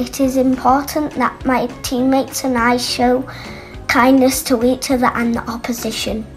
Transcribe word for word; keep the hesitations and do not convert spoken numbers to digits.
it is important that my teammates and I show kindness to each other and the opposition.